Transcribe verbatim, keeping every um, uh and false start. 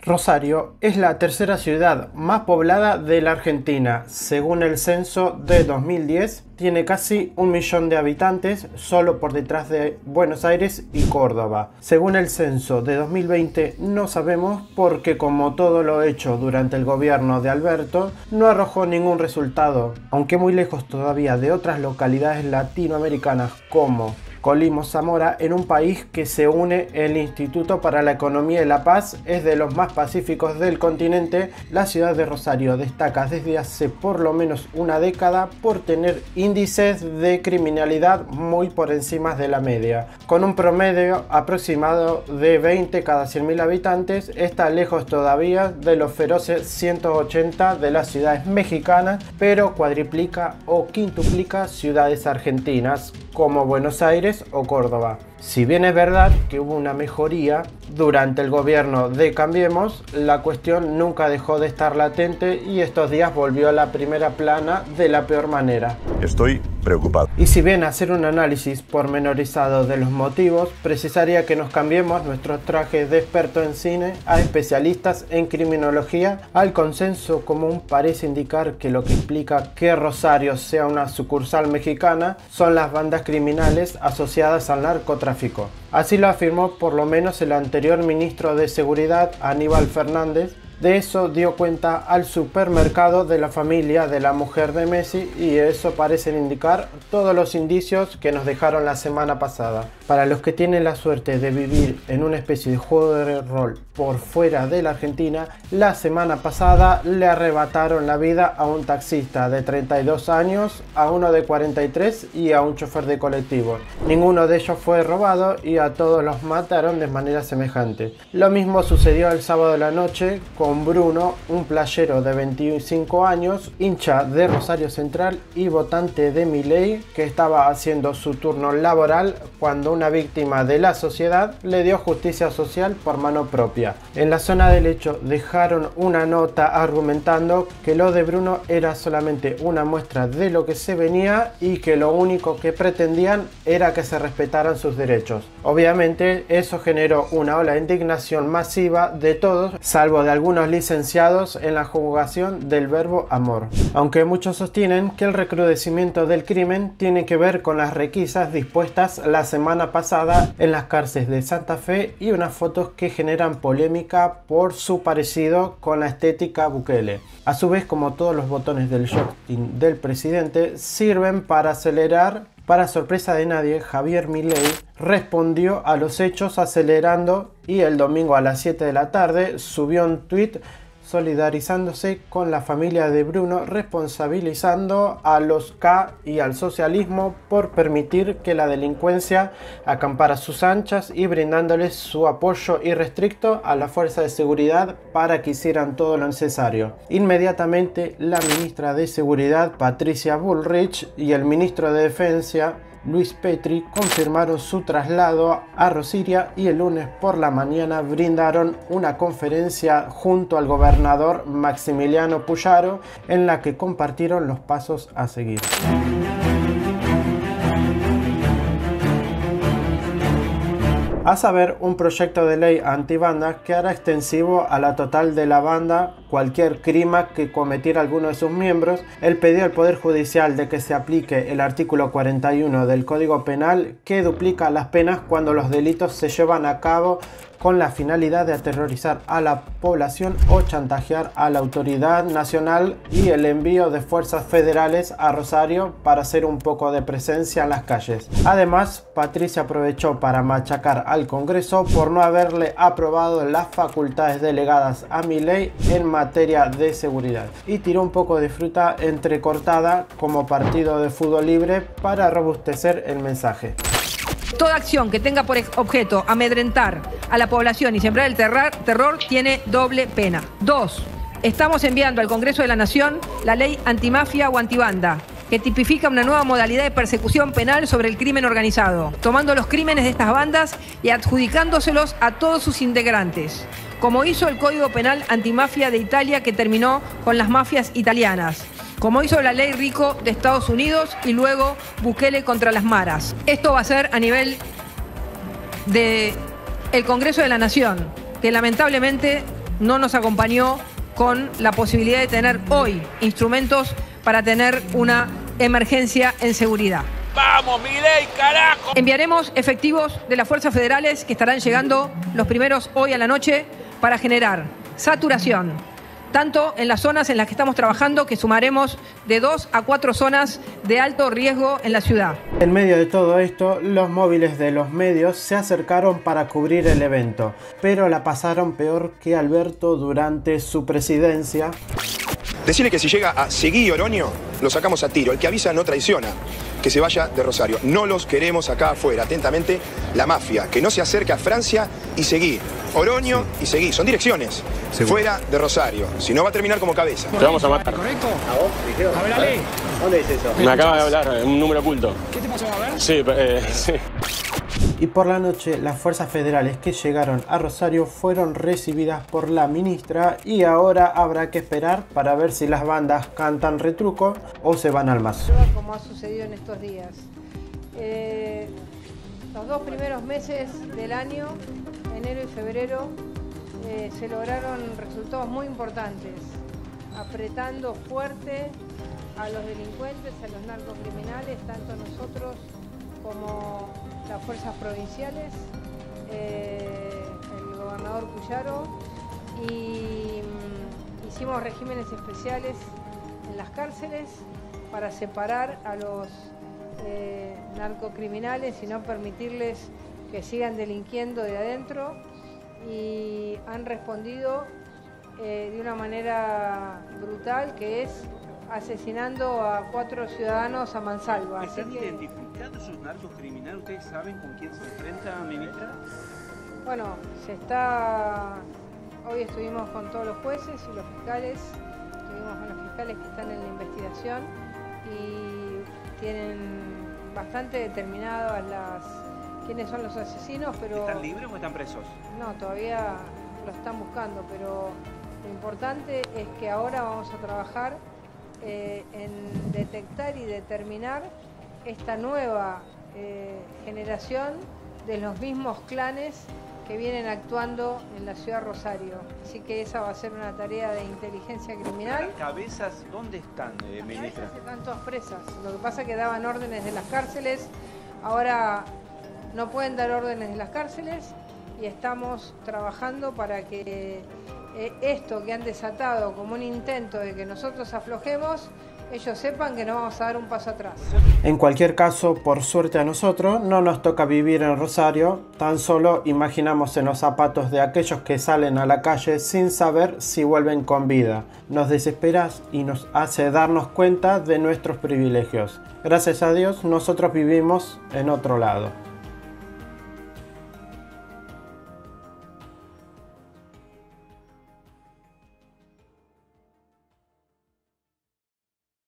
Rosario es la tercera ciudad más poblada de la Argentina. Según el censo de dos mil diez, tiene casi un millón de habitantes, solo por detrás de Buenos Aires y Córdoba. Según el censo de dos mil veinte, no sabemos porque, como todo lo hecho durante el gobierno de Alberto, no arrojó ningún resultado, aunque muy lejos todavía de otras localidades latinoamericanas como Colima, Zamora. En un país que se une, el Instituto para la Economía y la Paz es de los más pacíficos del continente. La ciudad de Rosario destaca desde hace por lo menos una década por tener índices de criminalidad muy por encima de la media. Con un promedio aproximado de veinte cada cien mil habitantes, está lejos todavía de los feroces ciento ochenta de las ciudades mexicanas, pero cuadriplica o quintuplica ciudades argentinas como Buenos Aires o Córdoba. Si bien es verdad que hubo una mejoría durante el gobierno de Cambiemos, la cuestión nunca dejó de estar latente y estos días volvió a la primera plana de la peor manera. Estoy preocupado. Y si bien hacer un análisis pormenorizado de los motivos, precisaría que nos cambiemos nuestros trajes de expertos en cine a especialistas en criminología. Al consenso común parece indicar que lo que explica que Rosario sea una sucursal mexicana son las bandas criminales asociadas al narcotráfico. Así lo afirmó por lo menos el anterior ministro de Seguridad, Aníbal Fernández. De eso dio cuenta al supermercado de la familia de la mujer de Messi, y eso parecen indicar todos los indicios que nos dejaron la semana pasada. Para los que tienen la suerte de vivir en una especie de juego de rol por fuera de la Argentina, la semana pasada le arrebataron la vida a un taxista de treinta y dos años, a uno de cuarenta y tres y a un chofer de colectivo. Ninguno de ellos fue robado y a todos los mataron de manera semejante. Lo mismo sucedió el sábado de la noche con Bruno, un playero de veinticinco años, hincha de Rosario Central y votante de Milei, que estaba haciendo su turno laboral cuando una víctima de la sociedad le dio justicia social por mano propia. En la zona del hecho dejaron una nota argumentando que lo de Bruno era solamente una muestra de lo que se venía y que lo único que pretendían era que se respetaran sus derechos. Obviamente eso generó una ola de indignación masiva de todos, salvo de algunos licenciados en la conjugación del verbo amor. Aunque muchos sostienen que el recrudecimiento del crimen tiene que ver con las requisas dispuestas la semana pasada en las cárceles de Santa Fe y unas fotos que generan polémica por su parecido con la estética Bukele. A su vez, como todos los botones del joystick del presidente sirven para acelerar, para sorpresa de nadie, Javier Milei respondió a los hechos acelerando y el domingo a las siete de la tarde subió un tweet solidarizándose con la familia de Bruno, responsabilizando a los K y al socialismo por permitir que la delincuencia acampara a sus anchas y brindándoles su apoyo irrestricto a la fuerza de seguridad para que hicieran todo lo necesario. Inmediatamente la ministra de Seguridad, Patricia Bullrich, y el ministro de Defensa, Luis Petri, confirmaron su traslado a Rosario y el lunes por la mañana brindaron una conferencia junto al gobernador Maximiliano Puyaro en la que compartieron los pasos a seguir. A saber, un proyecto de ley antibanda que hará extensivo a la total de la banda cualquier crimen que cometiera alguno de sus miembros. Él pidió al Poder Judicial de que se aplique el artículo cuarenta y uno del Código Penal, que duplica las penas cuando los delitos se llevan a cabo con la finalidad de aterrorizar a la población o chantajear a la autoridad nacional, y el envío de fuerzas federales a Rosario para hacer un poco de presencia en las calles. Además, Patricia aprovechó para machacar al Congreso por no haberle aprobado las facultades delegadas a Milei en materia de seguridad, y tiró un poco de fruta entrecortada como partido de fútbol libre para robustecer el mensaje. Toda acción que tenga por objeto amedrentar a la población y sembrar el terror, terror tiene doble pena. Dos, estamos enviando al Congreso de la Nación la ley antimafia o antibanda, que tipifica una nueva modalidad de persecución penal sobre el crimen organizado, tomando los crímenes de estas bandas y adjudicándoselos a todos sus integrantes, como hizo el Código Penal Antimafia de Italia, que terminó con las mafias italianas, como hizo la ley Rico de Estados Unidos y luego Bukele contra las maras. Esto va a ser a nivel del Congreso de la Nación, que lamentablemente no nos acompañó con la posibilidad de tener hoy instrumentos para tener una emergencia en seguridad. ¡Vamos, Milei, carajo! Enviaremos efectivos de las fuerzas federales que estarán llegando los primeros hoy a la noche para generar saturación, tanto en las zonas en las que estamos trabajando, que sumaremos de dos a cuatro zonas de alto riesgo en la ciudad. En medio de todo esto, los móviles de los medios se acercaron para cubrir el evento, pero la pasaron peor que Alberto durante su presidencia. Decirle que si llega a Seguí Oroño, lo sacamos a tiro. El que avisa no traiciona. Que se vaya de Rosario. No los queremos acá afuera. Atentamente, la mafia. Que no se acerque a Francia y Seguí. Oroño y Seguí. Son direcciones. Seguro. Fuera de Rosario. Si no, va a terminar como cabeza. Te vamos a matar. ¿Correcto? ¿A vos? ¿Dijeron? Háblale. ¿Dónde dice eso? Me acaba de hablar, un número oculto. ¿Qué te pasó? A ver. Sí, eh, sí. Y por la noche, las fuerzas federales que llegaron a Rosario fueron recibidas por la ministra y ahora habrá que esperar para ver si las bandas cantan retruco o se van al mazo. Como ha sucedido en estos días. Eh, los dos primeros meses del año, enero y febrero, eh, se lograron resultados muy importantes, apretando fuerte a los delincuentes, a los narcocriminales, tanto nosotros como las fuerzas provinciales, eh, el gobernador Puyaro, y mm, hicimos regímenes especiales en las cárceles para separar a los eh, narcocriminales y no permitirles que sigan delinquiendo de adentro, y han respondido eh, de una manera brutal, que es asesinando a cuatro ciudadanos a mansalva. ¿Están que... identificando esos narcocriminales? ¿Ustedes saben con quién se enfrenta, ministra? Bueno, se está... Hoy estuvimos con todos los jueces y los fiscales, estuvimos con los fiscales que están en la investigación y tienen bastante determinadas las quiénes son los asesinos, pero... ¿Están libres o están presos? No, todavía lo están buscando, pero lo importante es que ahora vamos a trabajar Eh, en detectar y determinar esta nueva eh, generación de los mismos clanes que vienen actuando en la ciudad de Rosario. Así que esa va a ser una tarea de inteligencia criminal. ¿Las cabezas dónde están, eh, ministra? Las cabezas están todas presas. Lo que pasa es que daban órdenes de las cárceles, ahora no pueden dar órdenes de las cárceles y estamos trabajando para que Eh, esto que han desatado como un intento de que nosotros aflojemos, ellos sepan que no vamos a dar un paso atrás. En cualquier caso, por suerte a nosotros, no nos toca vivir en Rosario, tan solo imaginamos en los zapatos de aquellos que salen a la calle sin saber si vuelven con vida. Nos desespera y nos hace darnos cuenta de nuestros privilegios. Gracias a Dios, nosotros vivimos en otro lado.